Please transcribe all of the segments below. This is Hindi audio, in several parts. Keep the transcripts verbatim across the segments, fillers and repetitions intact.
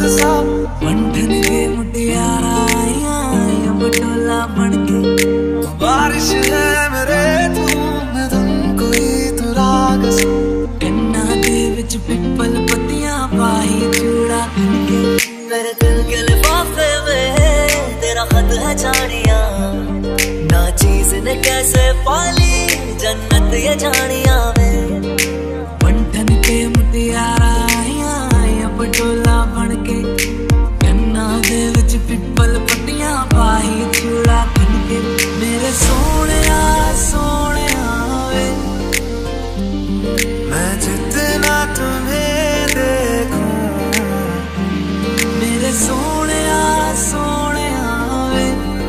सा बंधन के मुटियारा आया अब टोला बनके। बारिश है मेरे धूम धुन कोई तू राग सा कन्ना दे विच पिपल पत्तियां पाही चूड़ा के। मेरे दिल के लिफाफे में तेरा खत है जानिया ना चीज ने कैसे पाली जन्नत ये जानिया में। बंधन के मुटियारा आया अब टोला बनके कन्ना दे विच पिपल पत्तियां पाही चूड़ा के। मेरे सोनिया सोनिया वे मैं जितना तुम्हें देखूं। मेरे सोनिया सोनिया वे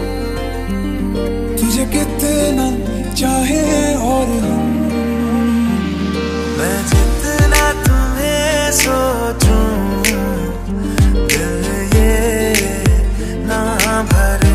तुझे कितना चाहे और हम। मैं जितना तुम्हें सोचूं दिल ये ना भरे।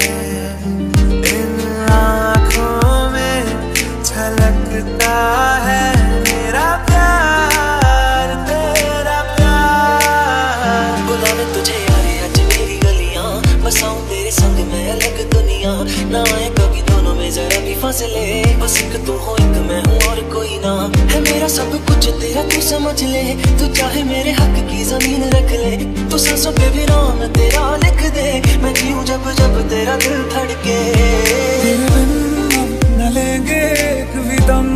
इन आँखों में झलकता है मेरा प्यार तेरा प्यार। बुलावे तुझे यारे आज मेरी गलियां बसाऊं तेरे संग मैं अलग दुनिया। ना आए कभी दोनों में जरा भी फासले बस एक तू हो एक मैं हूँ और कोई ना है मेरा सब कुछ तेरा तू समझ ले। तू चाहे मेरे हक की जमीन रख ले तू सांसों पे भी नाम तेरा लिख दे। मैं जीऊं जब जब तेरा दिल धड़के। तेरे बिन अब न लेंगे एक भी दम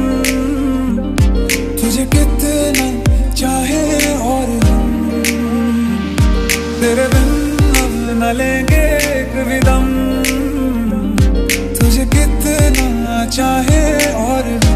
तुझे कितना चाहे और हम। तेरे बिन अब न लेंगे एक भी दम तुझे कितना चाहे और हम।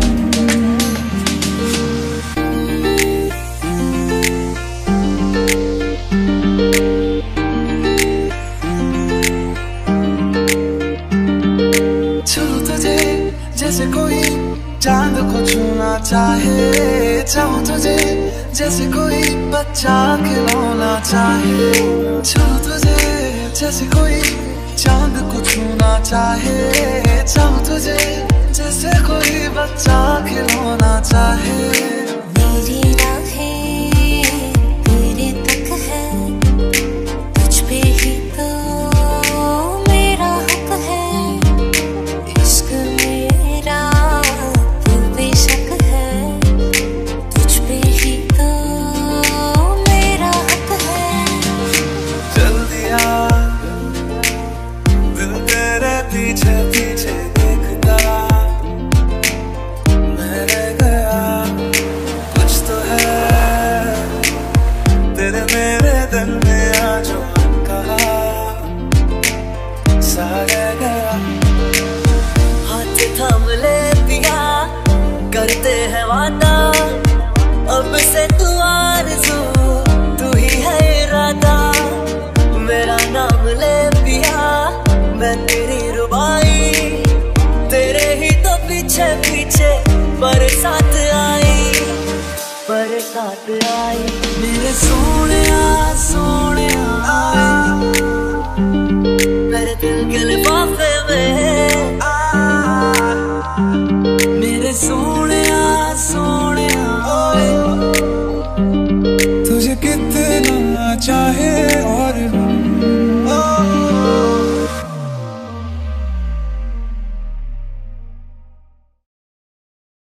जैसे कोई चांद को छूना चाहे चाहूं तुझे जैसे कोई बच्चा खिलौना चाहे। छूं तुझे जैसे कोई चांद को छूना चाहे चाहूं तुझे जैसे कोई बच्चा खिलौना चाहे।